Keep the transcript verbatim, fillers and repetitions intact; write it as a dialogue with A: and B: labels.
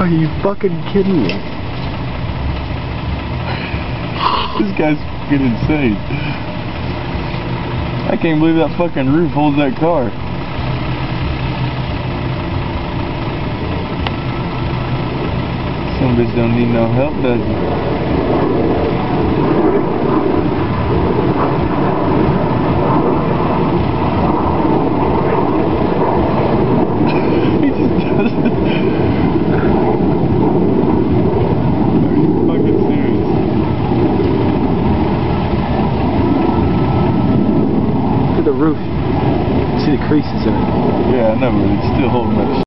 A: Are you fucking kidding me?
B: This guy's fucking insane. I can't believe that fucking roof holds that car. Some bitch don't need no help, does he? He just does it. Are you fucking serious?
A: Look at the roof. See the creases in it.
B: Yeah, I know, but it's still holding up.